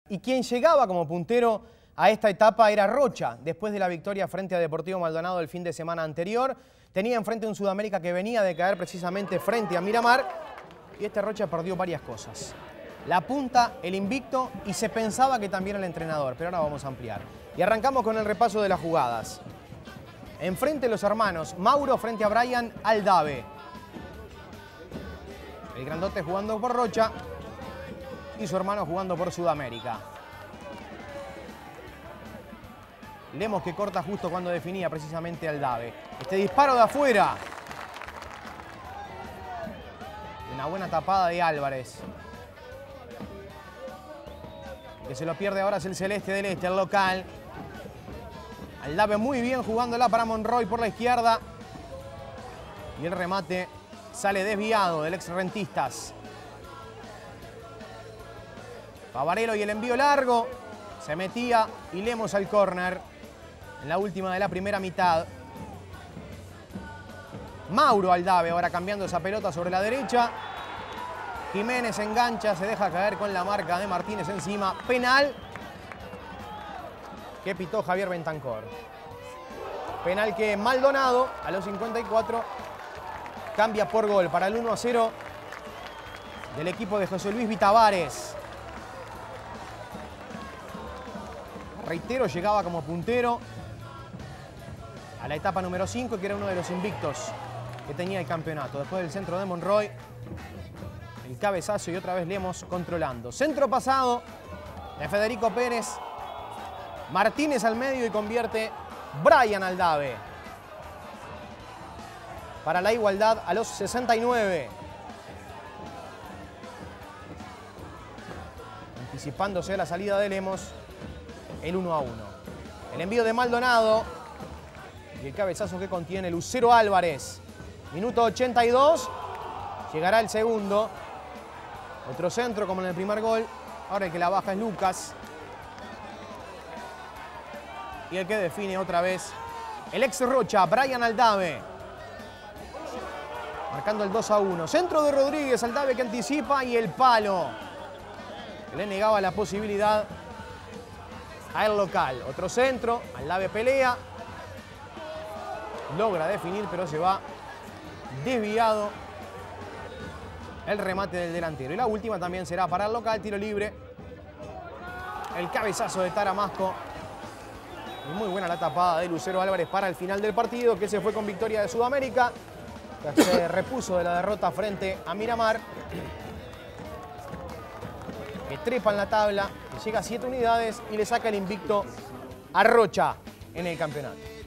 Y quien llegaba como puntero a esta etapa era Rocha, después de la victoria frente a Deportivo Maldonado el fin de semana anterior. Tenía enfrente un Sudamérica que venía de caer precisamente frente a Miramar. Y este Rocha perdió varias cosas. La punta, el invicto y se pensaba que también el entrenador. Pero ahora vamos a ampliar. Y arrancamos con el repaso de las jugadas. Enfrente los hermanos, Mauro frente a Brian Aldave. El grandote jugando por Rocha y su hermano jugando por Sudamérica. Lemos que corta justo cuando definía precisamente Aldave. Este disparo de afuera. Una buena tapada de Álvarez. El que se lo pierde ahora es el Celeste del Este, el local. Aldave muy bien jugándola para Monroy por la izquierda. Y el remate sale desviado del ex Rentistas. Favarelo y el envío largo. Se metía y Lemos al córner. En la última de la primera mitad. Mauro Aldave ahora cambiando esa pelota sobre la derecha. Jiménez engancha, se deja caer con la marca de Martínez encima. Penal que pitó Javier Bentancor. Penal que Maldonado a los 54 cambia por gol para el 1-0 del equipo de José Luis Vitavares. Reitero, llegaba como puntero a la etapa número 5, que era uno de los invictos que tenía el campeonato. Después del centro de Monroy, el cabezazo y otra vez Lemos controlando. Centro pasado de Federico Pérez. Martínez al medio y convierte Brian Aldave. Para la igualdad a los 69. Anticipándose a la salida de Lemos, el 1-1. El envío de Maldonado y el cabezazo que contiene Lucero Álvarez. Minuto 82. Llegará el segundo. Otro centro como en el primer gol. Ahora el que la baja es Lucas. Y el que define otra vez el ex Rocha, Brian Aldave. Marcando el 2-1. Centro de Rodríguez, Aldave que anticipa y el palo. Le negaba la posibilidad al local. Otro centro, Aldave pelea. Logra definir, pero se va desviado el remate del delantero. Y la última también será para el local, tiro libre. El cabezazo de Taramasco. Y muy buena la tapada de Lucero Álvarez para el final del partido, que se fue con victoria de Sudamérica. Que se repuso de la derrota frente a Miramar. Que trepa en la tabla, que llega a 7 unidades y le saca el invicto a Rocha en el campeonato.